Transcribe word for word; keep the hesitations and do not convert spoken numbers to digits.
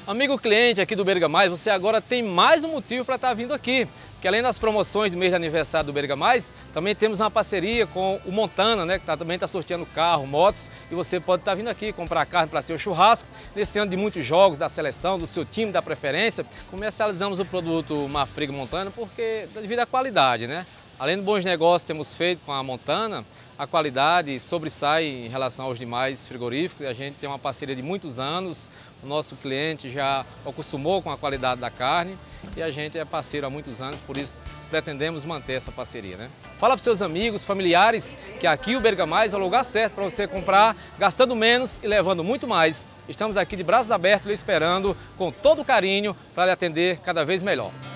Amigo cliente aqui do Berga Mais, você agora tem mais um motivo para estar vindo aqui. Que além das promoções do mês de aniversário do Berga Mais, também temos uma parceria com o Montana, né, que tá, também está sorteando carro, motos, e você pode estar vindo aqui comprar carne para seu churrasco. Nesse ano de muitos jogos da seleção, do seu time, da preferência, comercializamos o produto Marfrig Montana porque devido à qualidade, né? Além de bons negócios que temos feito com a Montana, a qualidade sobressai em relação aos demais frigoríficos. A gente tem uma parceria de muitos anos, o nosso cliente já acostumou com a qualidade da carne e a gente é parceiro há muitos anos, por isso pretendemos manter essa parceria, né? Fala para os seus amigos, familiares, que aqui o Berga Mais é o lugar certo para você comprar, gastando menos e levando muito mais. Estamos aqui de braços abertos lhe esperando com todo carinho para lhe atender cada vez melhor.